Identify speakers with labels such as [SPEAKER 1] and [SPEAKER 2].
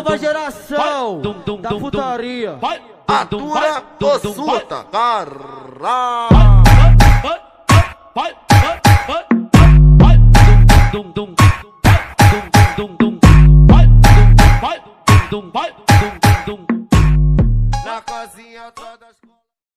[SPEAKER 1] nova geração da putaria.
[SPEAKER 2] Atura ou surta, caralho. Na casinha toda